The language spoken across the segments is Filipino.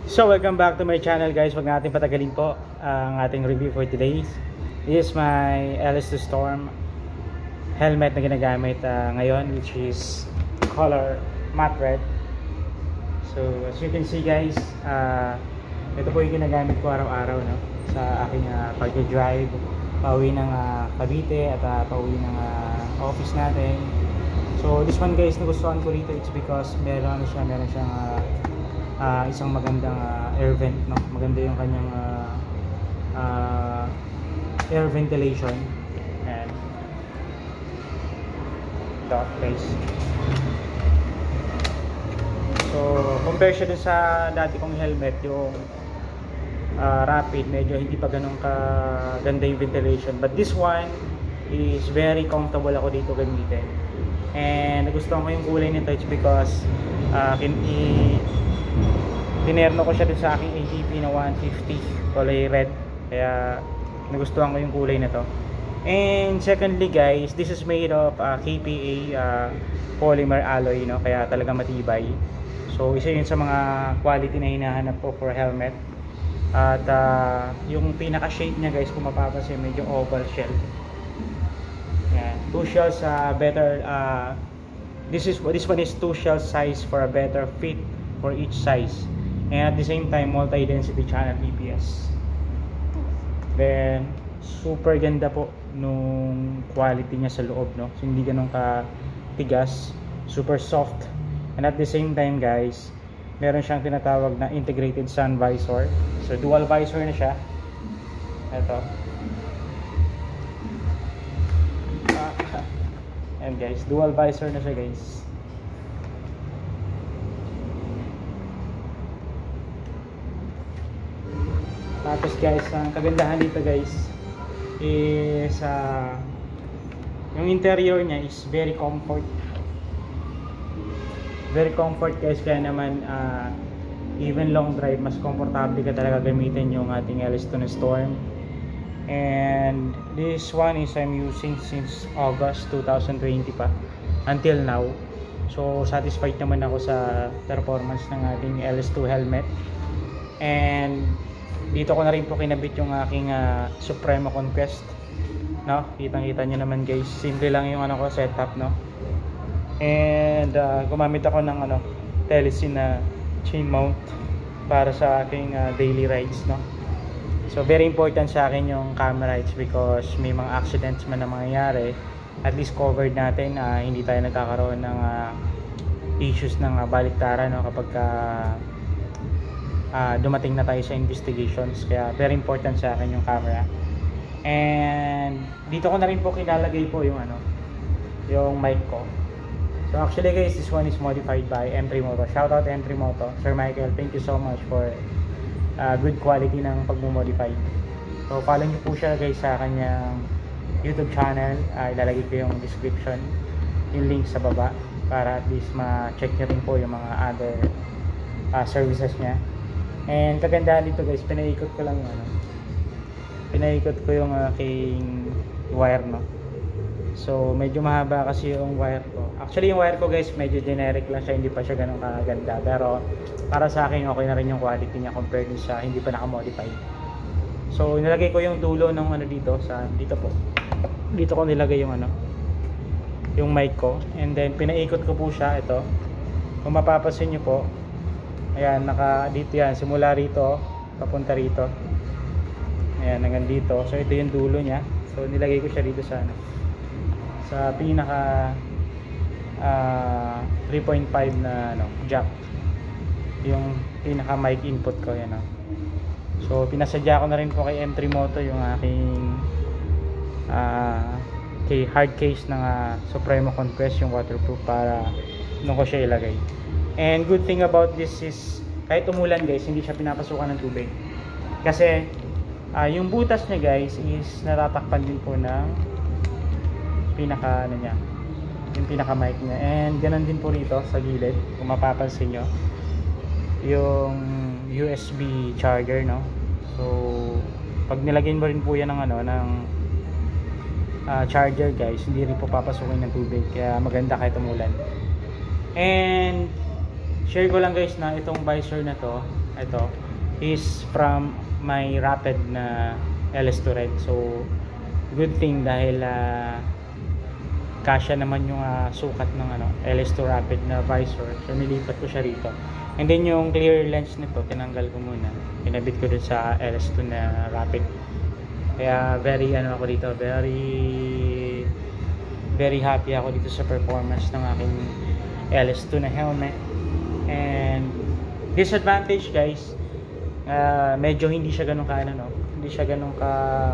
So welcome back to my channel guys. Wag natin patagalin po ang ating review for today. This is my LS2 Storm helmet na ginagamit ngayon, which is color matte red. So as you can see guys, ito po yung ginagamit ko araw-araw, no, sa aking pag-drive pauwi ng Cavite at pauwi ng office natin. So this one guys, nagustuhan ko rito, it's because meron siyang isang magandang air vent, no? Maganda yung kanyang air ventilation and dot place. So compare siya dun sa dati kong helmet, yung Rapid, medyo hindi pa ganun kaganda yung ventilation, but this one is very comfortable ako dito gamitin. And nagustuhan ko yung kulay nito, it's because tinerno ko siya dun sa aking ATV na 150 kulay red, kaya nagustuhan ko yung kulay na to. And secondly guys, this is made of KPA polymer alloy, no? Kaya talaga matibay. So isa yun sa mga quality na hinahanap ko for helmet. At yung pinaka shape niya guys, kung mapapansin, medyo oval shell. Yan, two shells better, this one is two shell size for a better fit for each size. And at the same time, multi-density channel EPS. Then, super ganda po nung quality niya sa loob, no? So, hindi ganun katigas, super soft. And at the same time, guys, meron siyang tinatawag na integrated sun visor. So, dual visor na siya. Ito. And guys, dual visor na siya, guys. Tapos guys, ang kagandahan dito guys is yung interior niya is very comfort guys, kaya naman even long drive, mas comfortable ka talaga gamitin yung ating LS2 Storm. And this one is I'm using since August 2020 pa until now. So satisfied naman ako sa performance ng ating LS2 helmet. And dito ko na rin po kinabit yung aking Supremo Conquest, no? Kitang-kita nyo naman guys, simple lang yung setup, no? And gumamit ako ng Telesin na chain mount para sa aking daily rides, no? So very important sa akin yung camera, it's because may mga accidents man na mangyayari, at least covered natin, hindi tayo nagkakaroon ng issues ng baliktaran, no, kapag dumating na tayo sa investigations. Kaya very important sa akin yung camera. And dito ko na rin po kinalagay po yung yung mic ko. So actually guys, this one is modified by M3 Moto. Shout out M3 Moto, Sir Michael, thank you so much for good quality ng pagmo-modify. So follow niyo po siya guys sa kanyang YouTube channel. Ilalagay ko yung description, yung link sa baba, para at least ma-check niyo rin po yung mga other services niya. And kagandahan dito guys, pinaikot ko lang yung aking wire, no. So medyo mahaba kasi yung wire ko. Actually yung wire ko guys, medyo generic lang siya, hindi pa siya ganun kaganda, pero para sa akin okay na rin yung quality niya compared sa hindi pa naka-modify. So nilagay ko yung dulo ng dito po. Dito ko nilagay yung yung mic ko, and then pinaikot ko po siya. Ito, kung mapapansin niyo po, ayan, dito yan, simula rito papunta rito, ayan, hanggang dito. So ito yung dulo niya. So nilagay ko siya dito sa pinaka 3.5 na jack, yung pinaka mic input ko, yan. So pinasadya ko na rin po kay M3 Moto yung aking hard case ng Supremo Conquest, yung waterproof, para doon ko siya ilagay. And good thing about this is, kahit umulan guys, hindi siya pinapasukan ng tubig. Kasi yung butas niya guys is natatakpan din po ng pinaka niya, yung pinaka mic niya. And ganun din po rito sa gilid, kung mapapansin nyo, yung USB charger, no. So pag nilagyan mo rin po yan ng charger guys, hindi rin po papasukin ng tubig, kaya maganda kahit umulan. And share ko lang guys na itong visor na to, ito is from my Rapid na LS2 Red. So good thing dahil kasya naman yung sukat ng LS2 Rapid na visor. So nilipat ko siya rito. And then yung clear lens nito, tinanggal ko muna. Pinabit ko dun sa LS2 na Rapid. Kaya very ako dito, very happy ako dito sa performance ng aking LS2 na helmet. And disadvantage guys, medyo hindi siya ganun ka hindi siya ganun ka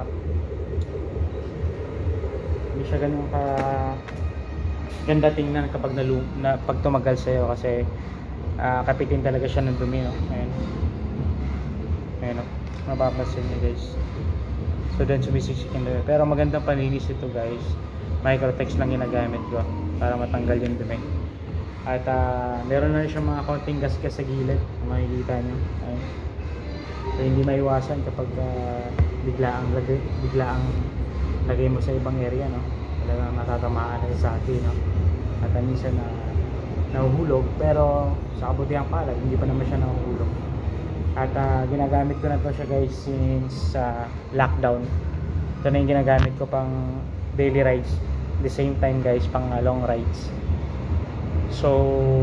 ganda tingnan kapag pag tumagal sa'yo, kasi kapitin talaga siya ng dumi, no? Ayun, mapapansin niyo guys. So then sumisiksik yung dumi, pero magandang panlinis ito guys. Microtex lang ginagamit ko para matanggal yung dumi. At meron na rin siyang mga konting gasgas sa gilid, makikita nyo. Ayun. So hindi maiwasan kapag biglaang lagay mo sa ibang area, no? Talagang natatamaan na sa akin, no? At minsan nahuhulog, pero sa kabutihang palad hindi pa naman siya nahuhulog. At ginagamit ko na to siya guys since lockdown. Ito na yung ginagamit ko pang daily rides, the same time guys pang long rides. So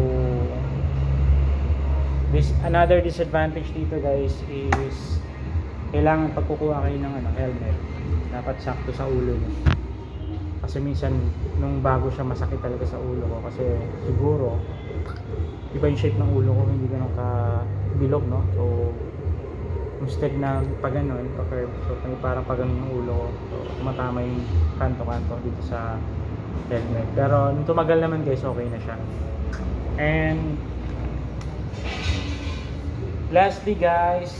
another disadvantage dito guys is kailangan pag kukuha kayo ng helmet, dapat sakto sa ulo niyo. Kasi minsan nung bago siya masakit talaga sa ulo ko, kasi siguro iba yung shape ng ulo ko, hindi ganun ka bilog, no? So instead na pag ganun, pa-curve, so parang pag ganun yung ulo ko, so tumatama yung kanto-kanto dito sa helmet. Pero nung tumagal naman guys, okay na siya. And lastly guys,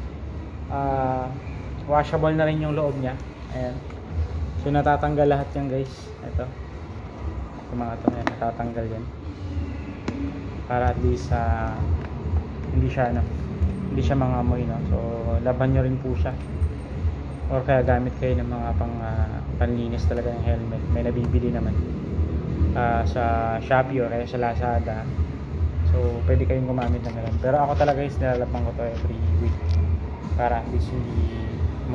washable na rin yung loob niya. Ayan. So natatanggal lahat yan guys. Ito mga ito, natatanggal yan para at least hindi siya mga amoy, no? So laban nyo rin po siya, or kaya gamit kayo ng mga panlinis talaga ng helmet. May nabibili naman sa Shopee or kaya sa Lazada. So pwede kayong gumamit ng ganun. Pero ako talaga guys, nilalaban ko to every week para at least hindi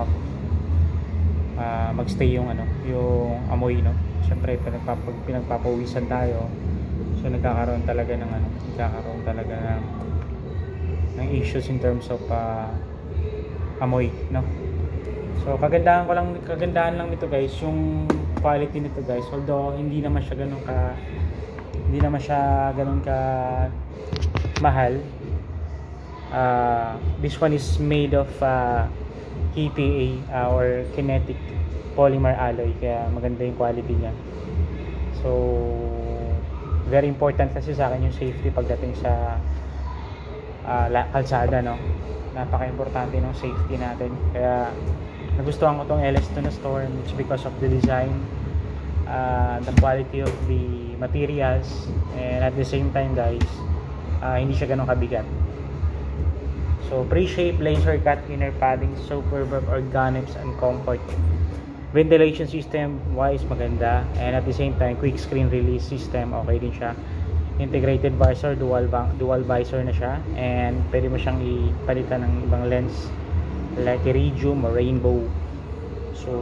magstay yung amoy, no? Siyempre pinagpapawisan tayo, so nagkakaroon talaga ng issues in terms of amoy, no? So kagandahan lang nito guys, yung quality nito guys. Although hindi naman siya ganun ka mahal. This one is made of KPA or kinetic polymer alloy, kaya maganda yung quality niya. So very important kasi sa akin yung safety pagdating sa kalsada, no? Napaka-importante ng safety natin, kaya nagustuhan ko tong LS2 na Storm. It's because of the design, the quality of the materials, and at the same time guys, hindi siya ganun kabigat. So pre-shape, laser cut, inner padding, superb organics and comfort. Ventilation system wise maganda, and at the same time quick screen release system, okay din siya. Integrated visor, dual visor na siya, and pwede mo siyang ipalitan ng ibang lens like iridium or rainbow. So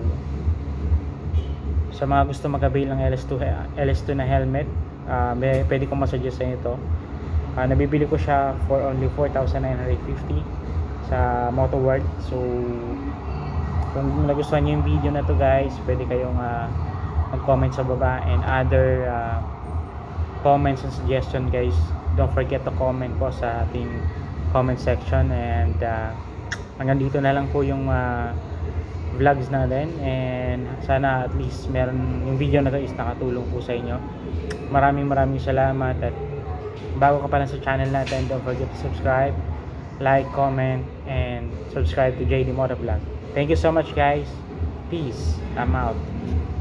sa mga gusto mag-avail ng LS2 na helmet, pwede kong masuggest sa inyo ito. Nabibili ko siya for only 4,950 sa Motoworld. So kung nagustuhan niyo yung video na to guys, pwede kayong mag-comment sa baba, and other comments and suggestion guys, don't forget to comment po sa ating comment section. And hanggang dito na lang po yung vlogs natin, and sana at least yung video na to is nakatulong po sa inyo. Maraming salamat, at bago ka pa lang sa channel natin, don't forget to subscribe, like, comment, and subscribe to JD Motovlog. Thank you so much guys. Peace. I'm out.